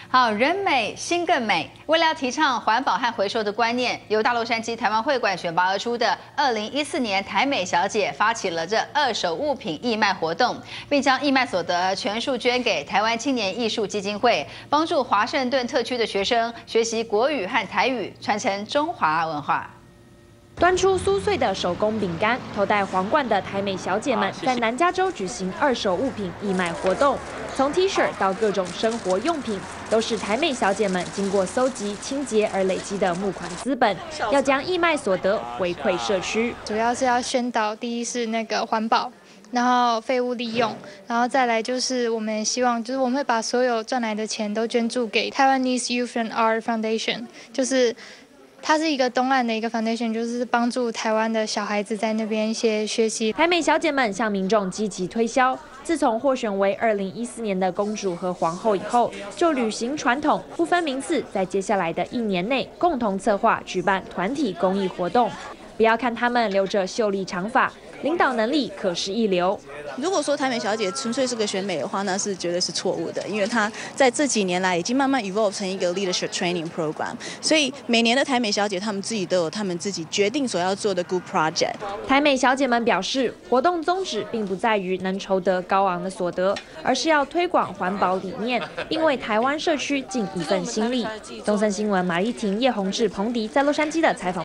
好，人美心更美。为了提倡环保和回收的观念，由大洛杉矶台湾会馆选拔而出的2014年台美小姐发起了这二手物品义卖活动，并将义卖所得全数捐给台湾青年艺术基金会，帮助华盛顿特区的学生学习国语和台语，传承中华文化。 端出酥脆的手工饼干，头戴皇冠的台美小姐们在南加州举行二手物品义卖活动，从 T 恤到各种生活用品，都是台美小姐们经过搜集、清洁而累积的募款资本，要将义卖所得回馈社区。 主要是要宣导，第一是那个环保。 然后废物利用，然后再来就是我们希望，就是我们会把所有赚来的钱都捐助给 Taiwanese Youth and Art Foundation， 就是它是一个东岸的一个 foundation， 就是帮助台湾的小孩子在那边一些学习。 台美小姐们向民众积极推销，自从获选为2014年的公主和皇后以后，就履行传统，不分名次，在接下来的1年内共同策划举办团体公益活动。不要看她们留着秀丽长发。 领导能力可是一流。 如果说台美小姐纯粹是个选美的话，那是绝对是错误的，因为她在这几年来已经慢慢 evolve 成一个 leadership training program。所以每年的台美小姐，她们自己都有她们自己决定所要做的 good project。 台美小姐们表示，活动宗旨并不在于能筹得高昂的所得，而是要推广环保理念，并为台湾社区尽一份心力。东森新闻马丽婷、叶宏志、彭迪在洛杉矶的采访。